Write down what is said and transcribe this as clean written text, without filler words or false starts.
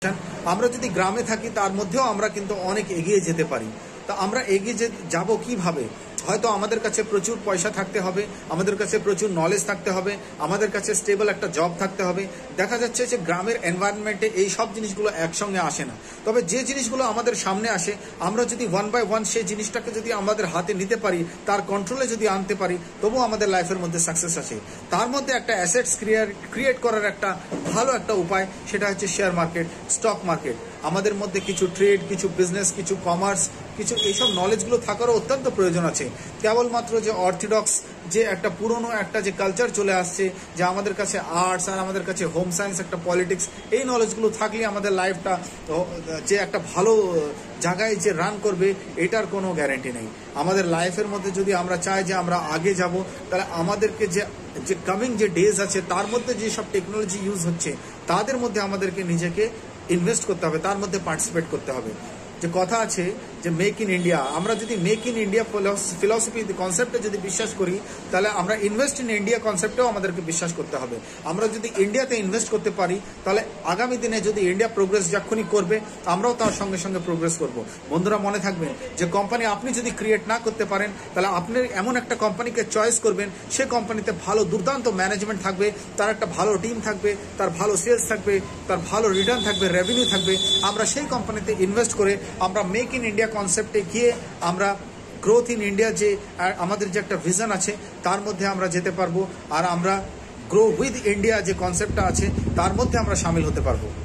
আমরা যদি গ্রামে থাকি তার মধ্যেও আমরা কিন্তু অনেক এগিয়ে যেতে পারি। তা আমরা এগিয়ে যাব কিভাবে? হয়তো আমাদের কাছে প্রচুর পয়সা থাকতে হবে, আমাদের কাছে প্রচুর নলেজ থাকতে হবে, আমাদের কাছে স্টেবল একটা জব থাকতে হবে। দেখা যাচ্ছে যে গ্রামের এনভায়রনমেন্টে এই সব জিনিসগুলো একসঙ্গে আসে না। তবে যে জিনিসগুলো আমাদের সামনে আসে, আমরা যদি 1 by 1 সেই জিনিসটাকে যদি আমাদের হাতে নিতে পারি, তার কন্ট্রোলে যদি আনতে পারি, তবুও আমাদের লাইফের মধ্যে সাকসেস আসে। তার মধ্যে একটা অ্যাসেটস ক্রিয়েট করার একটা ভালো একটা উপায়, সেটা হচ্ছে শেয়ার মার্কেট, স্টক মার্কেট। আমাদের মধ্যে কিছু ট্রেড, কিছু বিজনেস, কিছু কমার্স, কিছু এইসব নলেজগুলো থাকারও অত্যন্ত প্রয়োজন আছে। কেবলমাত্র যে অর্থোডক্স যে একটা পুরনো একটা যে কালচার চলে আসছে, যে আমাদের কাছে আর্টস আর আমাদের কাছে হোম সায়েন্স, একটা পলিটিক্স, এই নলেজগুলো থাকলে আমাদের লাইফটা যে একটা ভালো জায়গায় যে রান করবে, এটার কোনো গ্যারেন্টি নেই। আমাদের লাইফের মধ্যে যদি আমরা চাই যে আমরা আগে যাব, তাহলে আমাদেরকে যে কামিং যে ডেজ আছে, তার মধ্যে যেসব টেকনোলজি ইউজ হচ্ছে, তাদের মধ্যে আমাদেরকে নিজেকে ইনভেস্ট করতে হবে, তার মধ্যে পার্টিসিপেট করতে হবে। যে কথা আছে যে মেক ইন ইন্ডিয়া, আমরা যদি মেক ইন ইন্ডিয়া ফিলসফি কনসেপ্টে যদি বিশ্বাস করি, তাহলে আমরা ইনভেস্ট ইন ইন্ডিয়া কনসেপ্টেও আমাদেরকে বিশ্বাস করতে হবে। আমরা যদি ইন্ডিয়াতে ইনভেস্ট করতে পারি, তাহলে আগামী দিনে যদি ইন্ডিয়া প্রোগ্রেস যখনই করবে, আমরাও তার সঙ্গে সঙ্গে প্রোগ্রেস করব। বন্ধুরা, মনে থাকবেন যে কোম্পানি আপনি যদি ক্রিয়েট না করতে পারেন, তাহলে আপনি এমন একটা কোম্পানিকে চয়েস করবেন, সে কোম্পানিতে ভালো দুর্দান্ত ম্যানেজমেন্ট থাকবে, তার একটা ভালো টিম থাকবে, তার ভালো সেলস থাকবে, তার ভালো রিটার্ন থাকবে, রেভিনিউ থাকবে। আমরা সেই কোম্পানিতে ইনভেস্ট করে আমরা মেক ইন ইন্ডিয়া কনসেপ্টে গিয়ে আমরা গ্রোথ ইন ইন্ডিয়া যে আমাদের যে একটা ভিশন আছে, তার মধ্যে আমরা যেতে পারবো। আর আমরা গ্রো উইথ ইন্ডিয়া যে কনসেপ্টটা আছে, তার মধ্যে আমরা সামিল হতে পারবো।